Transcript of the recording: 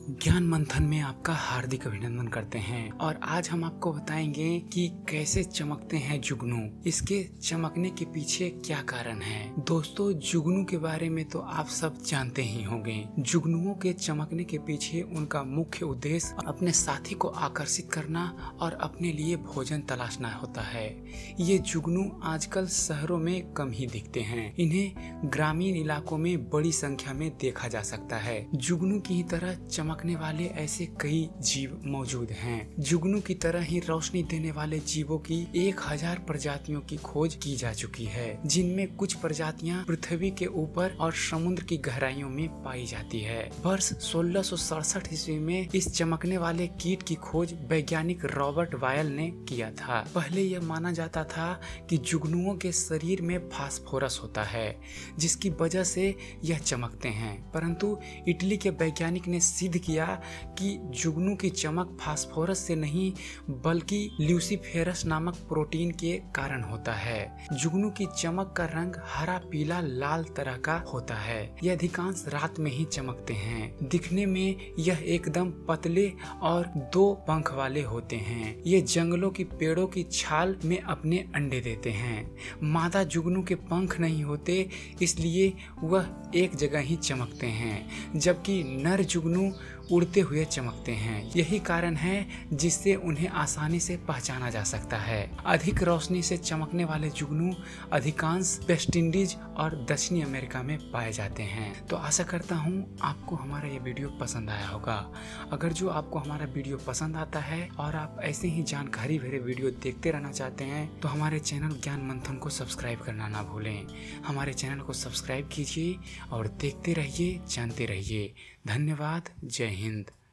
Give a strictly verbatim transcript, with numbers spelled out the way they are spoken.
ज्ञान मंथन में आपका हार्दिक अभिनंदन करते हैं। और आज हम आपको बताएंगे कि कैसे चमकते हैं जुगनू, इसके चमकने के पीछे क्या कारण है। दोस्तों, जुगनू के बारे में तो आप सब जानते ही होंगे। जुगनुओं के चमकने के पीछे उनका मुख्य उद्देश्य अपने साथी को आकर्षित करना और अपने लिए भोजन तलाशना होता है। ये जुगनू आजकल शहरों में कम ही दिखते हैं, इन्हें ग्रामीण इलाकों में बड़ी संख्या में देखा जा सकता है। जुगनू की ही तरह चमकने वाले ऐसे कई जीव मौजूद हैं। जुगनू की तरह ही रोशनी देने वाले जीवों की एक हजार प्रजातियों की खोज की जा चुकी है, जिनमें कुछ प्रजातियां पृथ्वी के ऊपर और समुद्र की गहराइयों में पाई जाती है। वर्ष सोलह सौ सड़सठ ईस्वी में इस चमकने वाले कीट की खोज वैज्ञानिक रॉबर्ट वायल ने किया था। पहले यह माना जाता था कि जुगनुओं के शरीर में फास्फोरस होता है, जिसकी वजह से यह चमकते हैं, परंतु इटली के वैज्ञानिक ने सिद्ध किया कि जुगनू की चमक फास्फोरस से नहीं बल्कि ल्यूसीफेरस नामक प्रोटीन के कारण होता है। जुगनू की चमक का रंग हरा, पीला, लाल तरह का होता है। यह अधिकांश रात में ही चमकते हैं। दिखने में यह एकदम पतले और दो पंख वाले होते हैं। ये जंगलों की पेड़ों की छाल में अपने अंडे देते हैं। मादा जुगनू के पंख नहीं होते, इसलिए वह एक जगह ही चमकते हैं, जबकि नर जुगनू उड़ते हुए चमकते हैं। यही कारण है जिससे उन्हें आसानी से पहचाना जा सकता है। अधिक रोशनी से चमकने वाले जुगनू अधिकांश वेस्ट इंडीज और दक्षिणी अमेरिका में पाए जाते हैं। तो आशा करता हूँ आपको हमारा ये वीडियो पसंद आया होगा। अगर जो आपको हमारा वीडियो पसंद आता है और आप ऐसे ही जानकारी भरे वीडियो देखते रहना चाहते हैं तो हमारे चैनल ज्ञान मंथन को सब्सक्राइब करना ना भूलें। हमारे चैनल को सब्सक्राइब कीजिए और देखते रहिए, जानते रहिए। धन्यवाद। जय हिंद।